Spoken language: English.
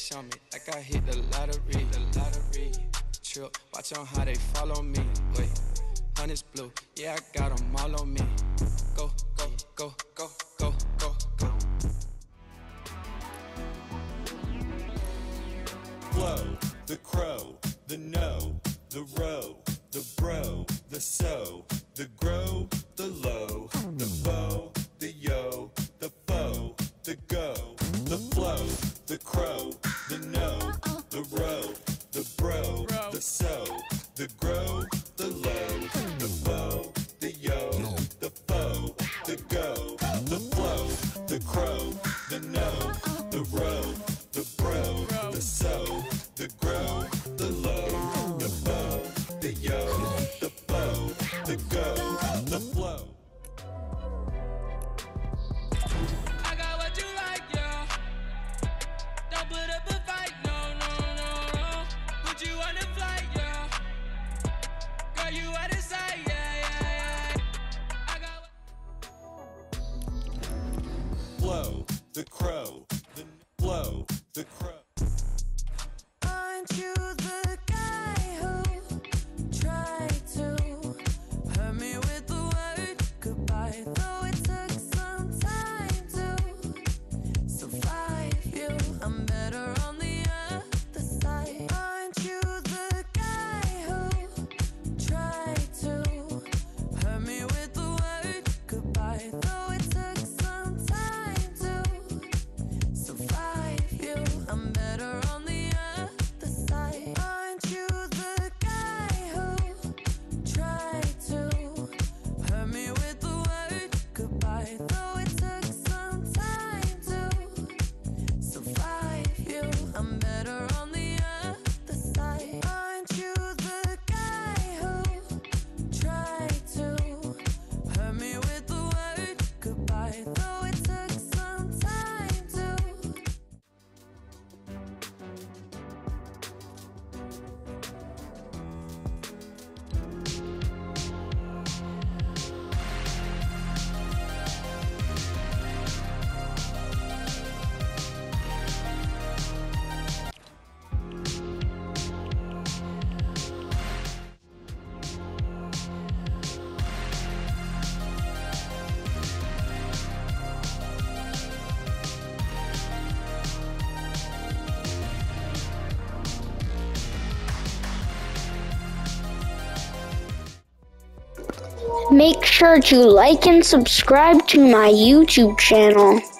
cash on me like I hit the lottery, trip, watch on how they follow me, wait, honey's blue, yeah, I got them all on me, go, go, go, go, go, go, go. Flow, the crow, the no, the row, the bro, the so, the grow, the low, the bow, the yo, the foe, the go, the flow, the crow, the no, the row, the bro, the so, the grow, the low, the bow, the yo, the foe, the go, the flow, the crow, the no, the row, the bro, the so, the grow, the low, the bow, the yo, the foe, the go, the flow. I got what you like, yeah. Don't put up a fight, no, no, no, no. Put you on the flight, yeah. Girl, you out of sight, yeah, yeah, yeah. I got Flow, the crow, the flow, the crow. Aren't you the guy who tried to hurt me with the word goodbye? Though it took some time to survive you, I'm better on the other side. Aren't you the guy who tried to hurt me with the word goodbye? Though it took some time to survive you, I'm better on the other side. Aren't you the guy who tried to hurt me with the word goodbye? Though it took some time to survive you, I'm better on the other side. Aren't you the guy who tried to hurt me with the word goodbye? Though it took some time to. Make sure to like and subscribe to my YouTube channel.